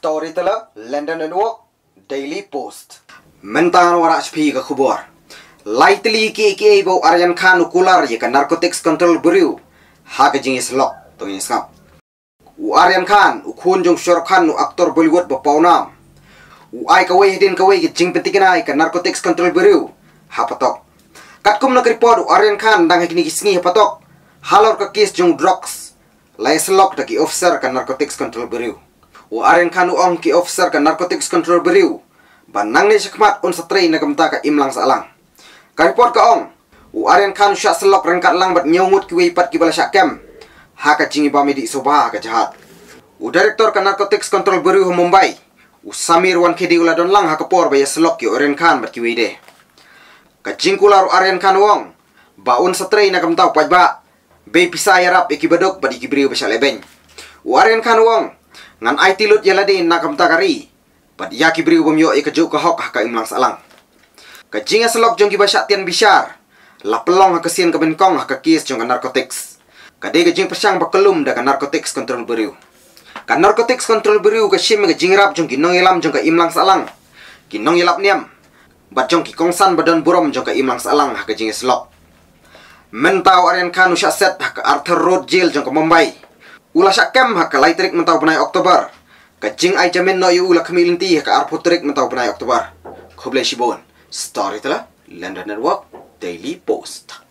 Storyteller, London Network, Daily Post. Mentan warak sepi ke kubur. Lightly ke bau Aryan Khan ukular ye ke Narcotics Control Bureau. Hak jingis lok tu ini skap. Aryan Khan ukun jong Shah Rukh Khan aktor Bollywood berpaunam. Ai kawai hidin kawai ke jing pentingai ke Narcotics Control Bureau. Hapatok. Katkum nak report Aryan Khan dang hekini kisngi hapatok. Halor ke kes jong drugs. Lai selok daki officer ke Narcotics Control Bureau. Aryan Khan ong ki officer ke Narcotics Control Bureau. Banang ni sekmat un satray na kamta ka imlang salang. Ka report ka ong. Aryan Khan syak selok rengkat lang bat nyongut ki weipat ki bala syakem. Ha ka jingi ba medi sobah ka jahat. Director ke Narcotics Control Bureau Mumbai. Samir wan kedi uladon lang ha ka por ba ya selok ki Aryan Khan bat ki weide. Ka jingkular Aryan Khan wong. Ba un satray na kamta pajba. Be pisah yarap iki bedok bat iki beriu besal lebeng. Aryan Khan wong. Ngan ai tilut yaladi na kamta kari. Pat yaki beri ubum yo ikajuk ke hok ka imlang salang. Ka jinga selok jong ki basyak tian bishar. La pelong ha kesien ke benkong ha ke kes jong narcotics. Ka de jing persang bakelum da ka Narcotics Control Bureau. Ka Narcotics Control Bureau ka shim ke jingrap jong ki nong ilam jong ka imlang salang. Ki nong ilap niam. Bat jong ki kongsan badan burom jong ka imlang salang ha ke jinga selok. Mentau Aryan Khan usyak set ha ke Arthur Road Jail jong ka Mumbai. Ulah syakem ha ke Laitrik mentau penai Oktober. Kajing ai jamin no yu ulah kemilinti ha ke Arputrik mentau penai Oktober. Khoblai shibon. Storyteller, London Network, Daily Post.